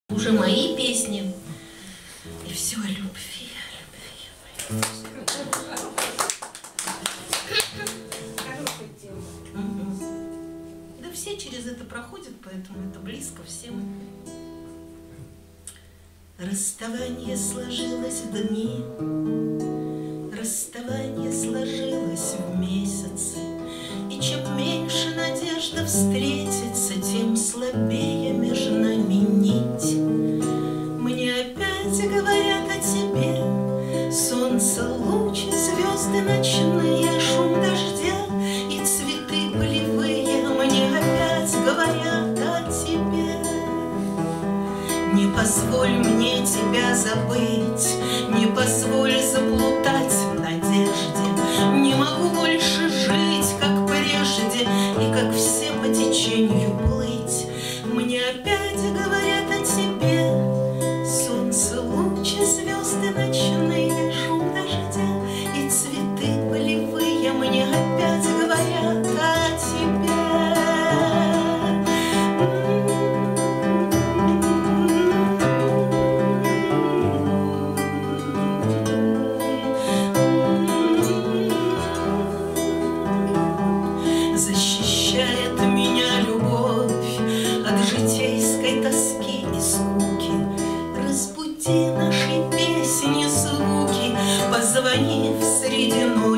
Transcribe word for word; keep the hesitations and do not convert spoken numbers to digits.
Уже мои песни, и все о любви, о любви. Хорошая тема. Угу. Да все через это проходят, поэтому это близко всем. Расставание сложилось в дни, расставание сложилось в месяцы, и чем меньше надежда встретиться, тем слабее между нами нить. Мне опять говорят о тебе: солнце, лучи, звезды ночные, шум дождя и цветы полевые. Мне опять говорят о тебе. Не позволь мне тебя забыть, не позволь заплутать в надежде. Не могу больше жить, как прежде, и как все по течению плыть. Мне опять говорят о тебе: солнце, лучи, звезды ночные, шум дождя и цветы полевые. Мне опять говорят о тебе. Защищает меня любовь от житейской тоски и скуки. Разбуди нашей песни звуки, позвони в среди ночи.